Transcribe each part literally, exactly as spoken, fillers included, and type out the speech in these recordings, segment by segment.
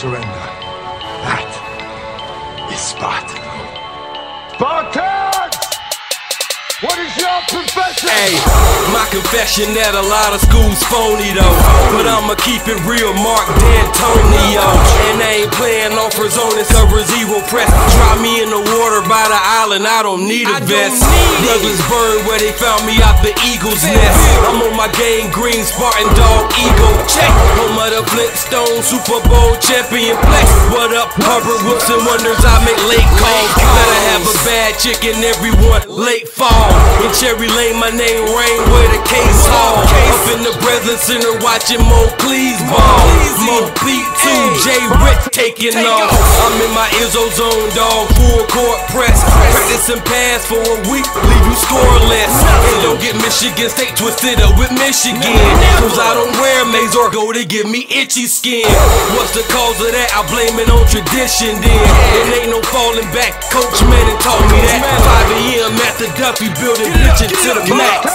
surrender. That is Spartan. Spartans! What is your profession? Hey, my confession that a lot of schools phony though, but I'ma keep it real, Mark D'Antonio. And I ain't playing off for zone, it's cover zero press. Drop me in the water by the island, I don't need a vest. Douglas Bird, where they found me out the Eagle's nest. I'm on my game green, Spartan dog, ego check. Home of the Flintstones, Super Bowl champion flex. What up, Hubbard, Wilson wonders I make late calls. Gotta have a bad chick and everyone late fall. In Cherry Lane, my name Rain, where the case hall. Up in the Breslin Center, watching Mo Cleese ball. Mo P two, J Rich taking off. I'm in my Izzo zone, dog, full court press. Practice and pass for a week, leave you scoreless. And don't get Michigan State twisted up with Michigan, cause I don't wear maize or go to give me itchy skin. What's the cause of that? I blame it on tradition then. It ain't no falling back, Coach Manning taught me that. five A M at the Duffy building, bitchin' to the max.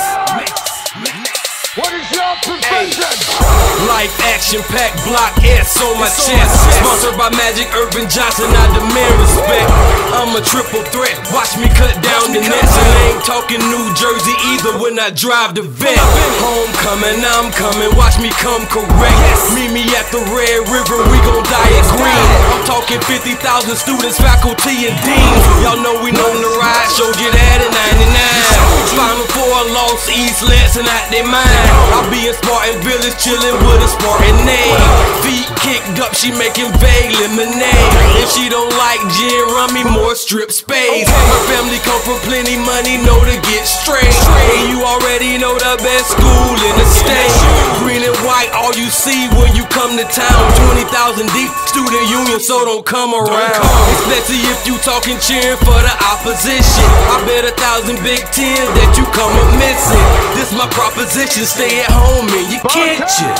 What is your profession? Life action pack block S on my chest. Sponsored by Magic Urban Johnson, I demand respect. I'm a triple threat, watch me cut down the nets. And I ain't talking New Jersey either when I drive the vet. Homecoming, I'm coming, watch me come correct. Meet me at the Red River, we gon' die at green. I'm talking fifty thousand students, faculty and deans. Y'all know we known to ride, showed you that in ninety-nine. Final four lost East Lansing out their mind. I'll be in Spartan Village chillin' with a Spartan name. Feet kicked up, she making vague lemonade. If she don't like gin, run me more strip spades. My family come from plenty money, know to get straight. And you already know the best school in the state. Green and white, all you see when you come to town. Twenty thousand deep, student union, so don't come around. Especially if you talking cheering for the opposition. I bet a thousand Big Tens that you come up missing. This my proposition, stay at home and you catch it.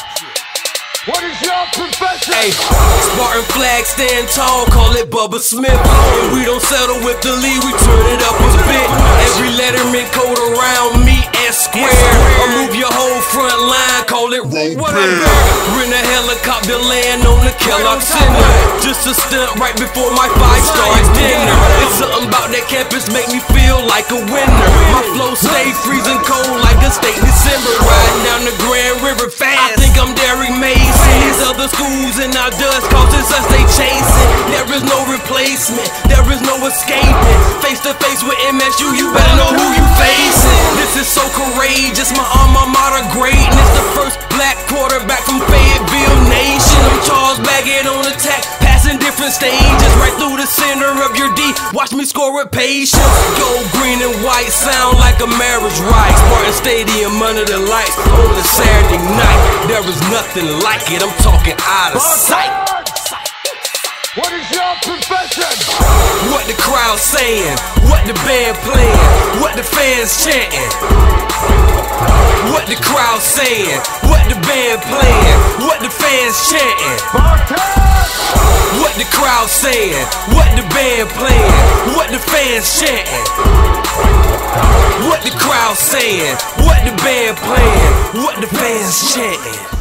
What is your profession? Hey, Spartan flag stand tall, call it Bubba Smith. And we don't settle with the lead, we turn it up a bit. Every letterman code around me S square. Or move your whole front line, call it Robert. Rent a helicopter, land on the Kellogg Center. Just a stunt right before my five-star dinner. It's something about that campus make me feel like a winner. My flow stay freezing cold like a state December. Riding down the Grand River fast, I think I'm Derrick Mason. These other schools in our dust, cause it's us they chasing. There is no replacement, there is no escaping. Face to face with M S U, you better know who you facing. This is so courageous, my alma mater greatness. The first black quarterback from Fayetteville Nation. I'm Charles Baggett on attack, passing different stages. Right through the center of your D, watch me score with patience. Gold, green, and white sound like a marriage rite. Spartan Stadium under the lights on a Saturday night. There is nothing like it, I'm talking out of sight. What is your profession? What the crowd saying, what the band playing, what the fans chanting. What the crowd saying, what the band playing, what the fans chanting. What the crowd saying, what the band playing, what the fans chanting. What the crowd saying, what the band playing, what the fans chanting.